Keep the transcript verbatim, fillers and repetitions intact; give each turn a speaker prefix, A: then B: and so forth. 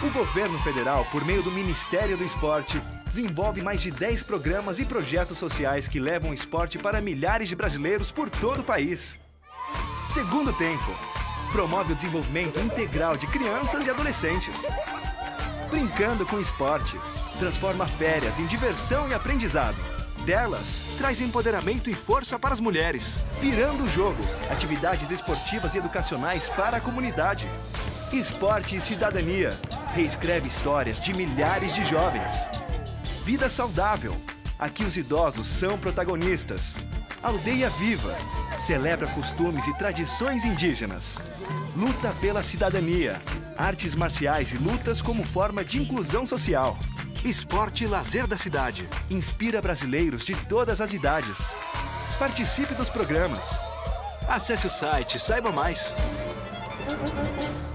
A: O governo federal, por meio do Ministério do Esporte, desenvolve mais de dez programas e projetos sociais que levam o esporte para milhares de brasileiros por todo o país. Segundo Tempo promove o desenvolvimento integral de crianças e adolescentes. Brincando com Esporte transforma férias em diversão e aprendizado. Delas, traz empoderamento e força para as mulheres. Virando o Jogo, atividades esportivas e educacionais para a comunidade. Esporte e Cidadania, reescreve histórias de milhares de jovens. Vida Saudável, aqui os idosos são protagonistas. Aldeia Viva, celebra costumes e tradições indígenas. Luta pela Cidadania, artes marciais e lutas como forma de inclusão social. Esporte e Lazer da Cidade, inspira brasileiros de todas as idades. Participe dos programas. Acesse o site e saiba mais.